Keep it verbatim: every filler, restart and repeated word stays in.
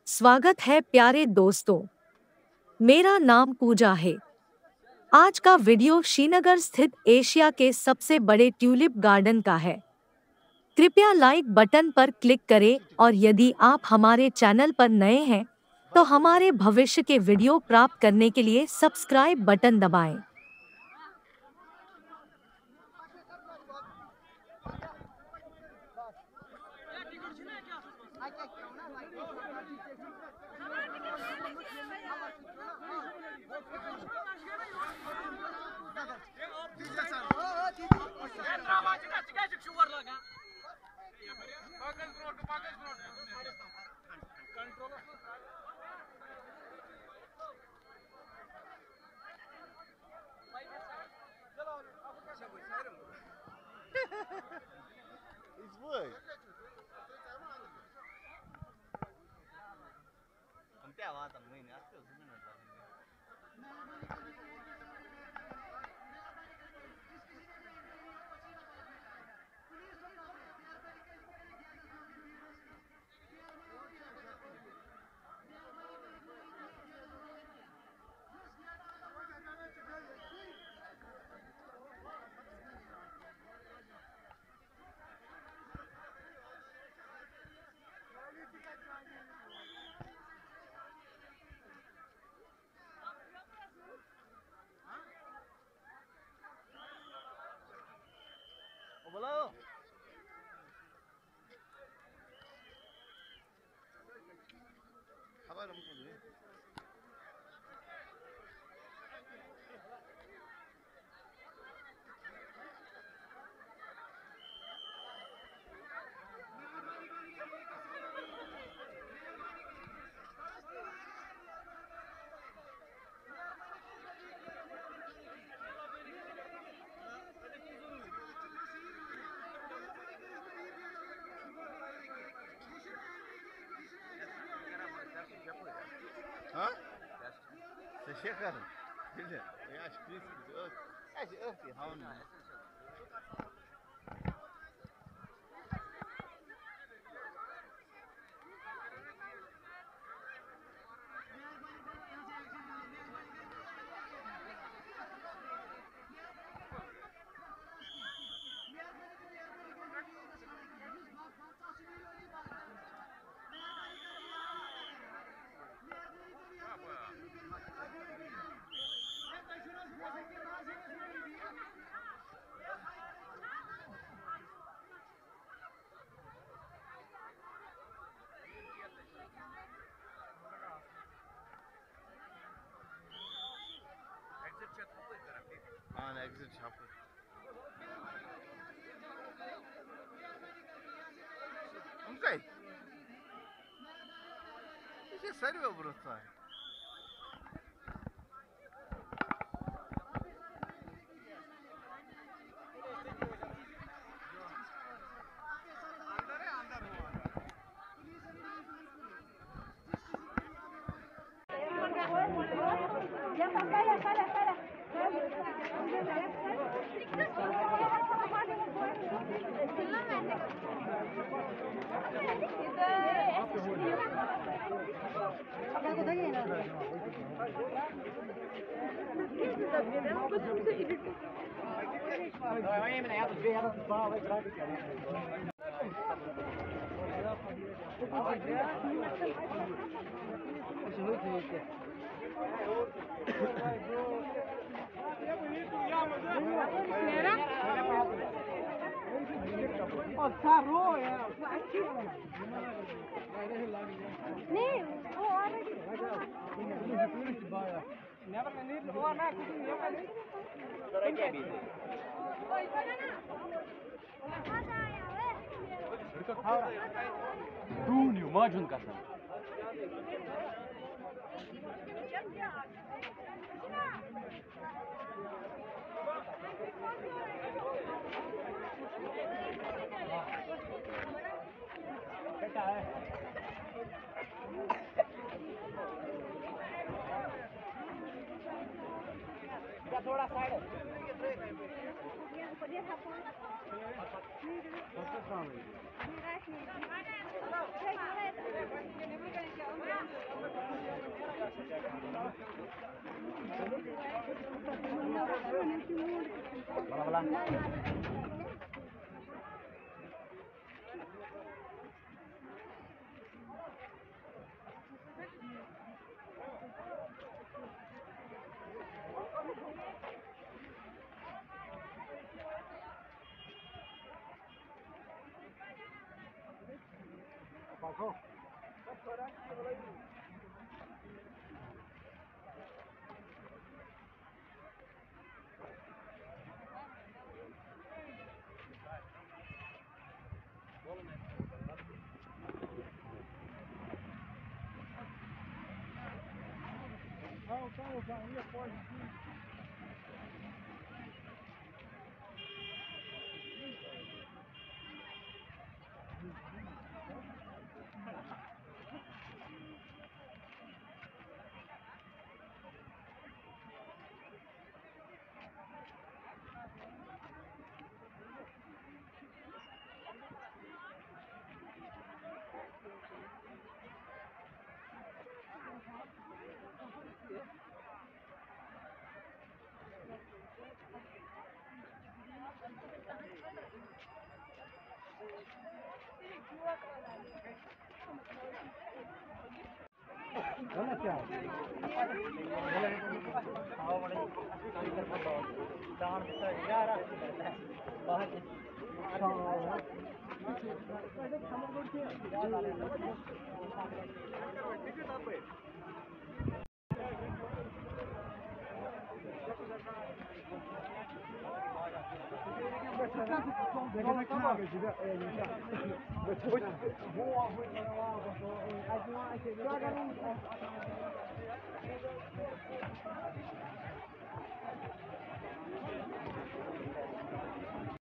स्वागत है प्यारे दोस्तों। मेरा नाम पूजा है। आज का वीडियो श्रीनगर स्थित एशिया के सबसे बड़े ट्यूलिप गार्डन का है। कृपया लाइक बटन पर क्लिक करें और यदि आप हमारे चैनल पर नए हैं तो हमारे भविष्य के वीडियो प्राप्त करने के लिए सब्सक्राइब बटन दबाएं। It's wood. हम क्या बात है महीने आते हो सुनने में ओ बोलो खबर हमको दे ها؟ الشيخر كله يا شكريس ايش اختي هون हाँ एग्जिट शॉप उनका ही इसे सर में भरोसा है دوني وماجن قسم थोड़ा side Calma, calma, calma, ia pode. Olha aqui, ó.